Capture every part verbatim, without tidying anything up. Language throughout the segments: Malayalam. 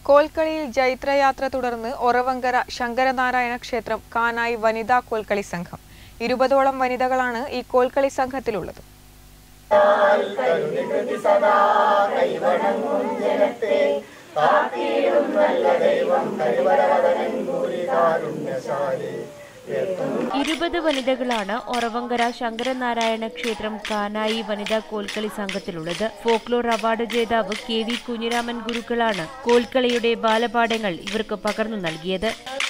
കോൽക്കളിയിൽ ജൈത്രയാത്ര തുടർന്ന് ഒറവങ്കര ശങ്കരനാരായണ ക്ഷേത്രം കാനായി വനിതാ കോൽക്കളി സംഘം. ഇരുപതോളം വനിതകളാണ് ഈ കോൽക്കളി സംഘത്തിലുള്ളത്. ഇരുപത് വനിതകളാണ് ഒറവങ്കര ശങ്കരനാരായണ ക്ഷേത്രം കാനായി വനിതാ കോൽക്കളി സംഘത്തിലുള്ളത്. ഫോക്ലോർ അവാർഡ് ജേതാവ് കെ വി കുഞ്ഞിരാമൻ ഗുരുക്കളാണ് കോൽക്കളിയുടെ ബാലപാഠങ്ങൾ ഇവർക്ക് പകർന്നു നൽകിയത്.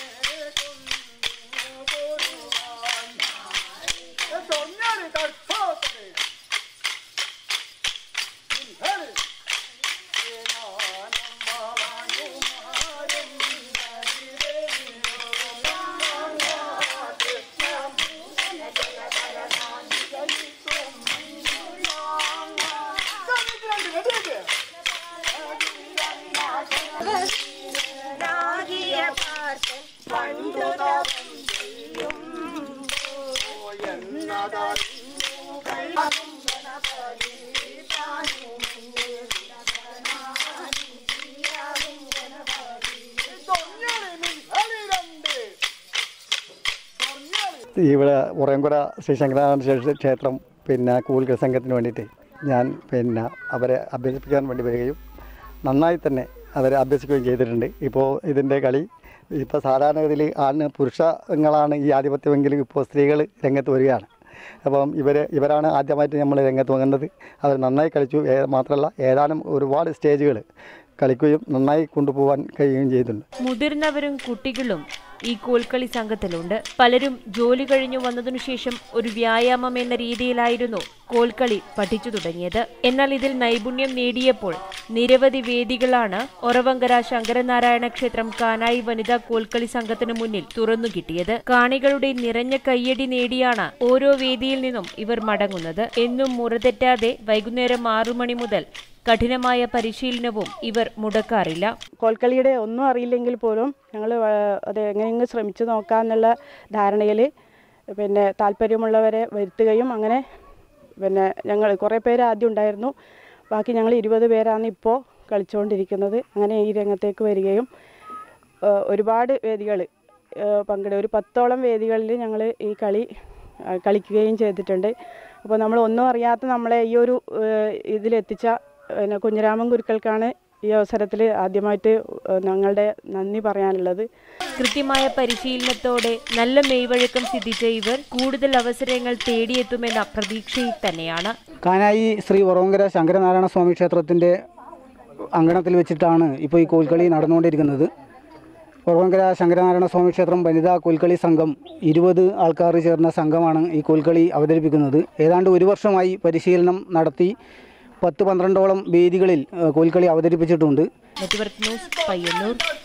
ഇവിടെ ഉറയങ്കുര ശ്രീ ശങ്കരനാരായണ ക്ഷേത്രം പിന്നെ കോൽക്കളി സംഘത്തിന് വേണ്ടിയിട്ട് ഞാൻ പിന്നെ അവരെ അഭ്യസിപ്പിക്കാൻ വേണ്ടി വരികയും നന്നായി തന്നെ അവരെ അഭ്യസിക്കുകയും ചെയ്തിട്ടുണ്ട്. ഇപ്പോൾ ഇതിൻ്റെ കളി ഇപ്പോൾ സാധാരണഗതിയിൽ ആണ് പുരുഷങ്ങളാണ് ഈ ആധിപത്യമെങ്കിലും ഇപ്പോൾ സ്ത്രീകൾ രംഗത്ത് വരികയാണ്. അപ്പം ഇവർ ഇവരാണ് ആദ്യമായിട്ട് നമ്മൾ രംഗത്ത് വന്നത്. അവർ നന്നായി കളിച്ചു. മാത്രമല്ല ഏതാനും ഒരുപാട് സ്റ്റേജുകൾ കളിക്കുകയും നന്നായി കൊണ്ടുപോകാൻ കഴിയുകയും ചെയ്തിട്ടുണ്ട്. മുതിർന്നവരും കുട്ടികളും ഈ കോൽക്കളി സംഘത്തിലുണ്ട്. പലരും ജോലി കഴിഞ്ഞു വന്നതിനു ശേഷം ഒരു വ്യായാമം എന്ന രീതിയിലായിരുന്നു കോൽക്കളി പഠിച്ചു തുടങ്ങിയത്. എന്നാൽ ഇതിൽ നൈപുണ്യം നേടിയപ്പോൾ നിരവധി വേദികളാണ് ഒറവങ്കര ശങ്കരനാരായണ ക്ഷേത്രം കാനായി വനിതാ കോൽക്കളി സംഘത്തിന് മുന്നിൽ തുറന്നു കിട്ടിയത്. കാണികളുടെ നിറഞ്ഞ കയ്യടി നേടിയാണ് ഓരോ വേദിയിൽ നിന്നും ഇവർ മടങ്ങുന്നത്. എന്നും മുറതെറ്റാതെ വൈകുന്നേരം ആറു മണി മുതൽ കഠിനമായ പരിശീലനവും ഇവർ മുടക്കാറില്ല. കോൽക്കളിയുടെ ഒന്നും അറിയില്ലെങ്കിൽ പോലും ഞങ്ങൾ അത് എങ്ങനെയെങ്കിലും ശ്രമിച്ചു നോക്കാമെന്നുള്ള ധാരണയിൽ പിന്നെ താല്പര്യമുള്ളവരെ വരുത്തുകയും അങ്ങനെ പിന്നെ ഞങ്ങൾ കുറേ പേര് ആദ്യം ഉണ്ടായിരുന്നു. ബാക്കി ഞങ്ങൾ ഇരുപത് പേരാണ് ഇപ്പോൾ കളിച്ചുകൊണ്ടിരിക്കുന്നത്. അങ്ങനെ ഈ രംഗത്തേക്ക് വരികയും ഒരുപാട് വേദികൾ പങ്കെടു ഒരു പത്തോളം വേദികളിൽ ഞങ്ങൾ ഈ കളി കളിക്കുകയും ചെയ്തിട്ടുണ്ട്. അപ്പോൾ നമ്മൾ ഒന്നും അറിയാത്ത നമ്മളെ ഈ ഒരു ഇതിലെത്തിച്ച പിന്നെ കുഞ്ഞിരാമൻ ഗുരുക്കൾക്കാണ് ഈ അവസരത്തിൽ ആദ്യമായിട്ട് ഞങ്ങളുടെ നന്ദി പറയാനുള്ളത്. കൃത്യമായ പരിശീലനത്തോടെ നല്ല മെയ്വഴക്കം സിദ്ധിച്ച ഇവർ കൂടുതൽ അവസരങ്ങൾ തേടിയെത്തുമെന്ന പ്രതീക്ഷയിൽ തന്നെയാണ്. കാനായി ശ്രീ ഒറവങ്കര ശങ്കരനാരായണ സ്വാമി ക്ഷേത്രത്തിൻ്റെ അങ്കണത്തിൽ വെച്ചിട്ടാണ് ഇപ്പോൾ ഈ കോൽക്കളി നടന്നുകൊണ്ടിരിക്കുന്നത്. ഒറവങ്കര ശങ്കരനാരായണ സ്വാമി ക്ഷേത്രം വനിതാ കോൽക്കളി സംഘം ഇരുപത് ആൾക്കാർ ചേർന്ന സംഘമാണ് ഈ കോൽക്കളി അവതരിപ്പിക്കുന്നത്. ഏതാണ്ട് ഒരു വർഷമായി പരിശീലനം നടത്തി പത്ത് പന്ത്രണ്ടോളം വേദികളിൽ കോൽക്കളി അവതരിപ്പിച്ചിട്ടുണ്ട്. Network news Payyanur.